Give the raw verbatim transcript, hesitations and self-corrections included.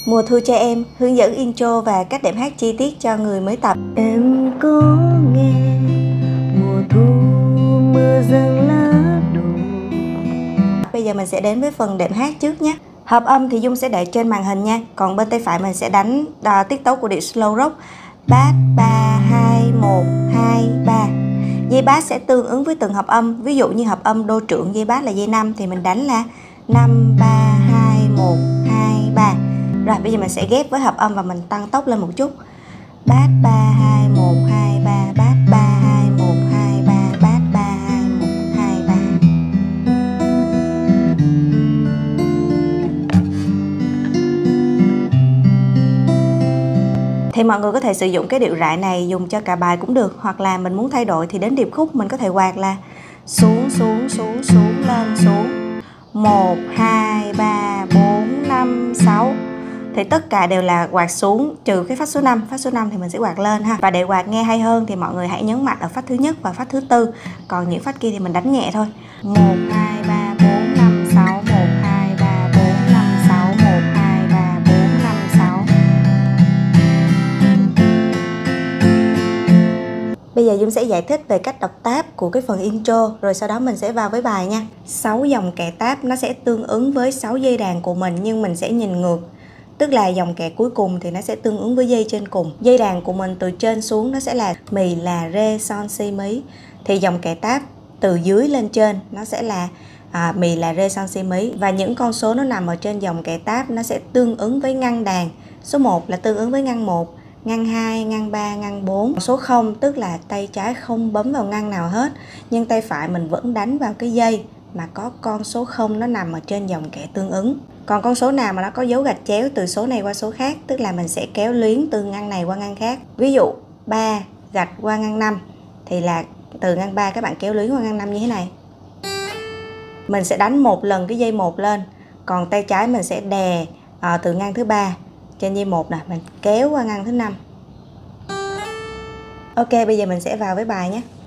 Mùa thu cho em, hướng dẫn intro và cách đệm hát chi tiết cho người mới tập. Em có nghe mùa thu mưa rơi lá đổ. Bây giờ mình sẽ đến với phần đệm hát trước nhé. Hợp âm thì Dung sẽ để trên màn hình nha. Còn bên tay phải mình sẽ đánh uh, tiết tấu của điệu slow rock. Bass ba hai một hai ba. Dây bass sẽ tương ứng với từng hợp âm. Ví dụ như hợp âm đô trưởng dây bass là dây năm thì mình đánh là năm ba hai một hai ba. Rồi bây giờ mình sẽ ghép với hợp âm và mình tăng tốc lên một chút. Bass ba hai một hai ba, bass ba hai một hai ba, bass ba hai một hai ba. Thì mọi người có thể sử dụng cái điệu rải này dùng cho cả bài cũng được, hoặc là mình muốn thay đổi thì đến điệp khúc mình có thể quạt là xuống xuống xuống xuống lên xuống một hai ba bốn năm sáu. Thì tất cả đều là quạt xuống trừ cái phách số năm. Phách số năm thì mình sẽ quạt lên ha. Và để quạt nghe hay hơn thì mọi người hãy nhấn mạnh ở phách thứ nhất và phách thứ tư. Còn những phách kia thì mình đánh nhẹ thôi. một hai ba bốn năm sáu, một hai ba bốn năm sáu, một hai ba bốn năm sáu. Bây giờ Dung sẽ giải thích về cách đọc tab của cái phần intro, rồi sau đó mình sẽ vào với bài nha. sáu dòng kẻ tab nó sẽ tương ứng với sáu dây đàn của mình, nhưng mình sẽ nhìn ngược. Tức là dòng kẻ cuối cùng thì nó sẽ tương ứng với dây trên cùng. Dây đàn của mình từ trên xuống nó sẽ là mì, là, rê, son, si, mí. Thì dòng kẻ tab từ dưới lên trên nó sẽ là à, mì, là, rê, son, si, mí. Và những con số nó nằm ở trên dòng kẻ tab nó sẽ tương ứng với ngăn đàn. Số một là tương ứng với ngăn một, ngăn hai, ngăn ba, ngăn bốn. Số không tức là tay trái không bấm vào ngăn nào hết, nhưng tay phải mình vẫn đánh vào cái dây mà có con số không nó nằm ở trên dòng kẻ tương ứng. Còn con số nào mà nó có dấu gạch chéo từ số này qua số khác, tức là mình sẽ kéo luyến từ ngăn này qua ngăn khác. Ví dụ ba gạch qua ngăn năm thì là từ ngăn ba các bạn kéo luyến qua ngăn năm như thế này. Mình sẽ đánh một lần cái dây một lên, còn tay trái mình sẽ đè à, từ ngăn thứ ba trên dây một nè, mình kéo qua ngăn thứ năm. Ok, bây giờ mình sẽ vào với bài nhé.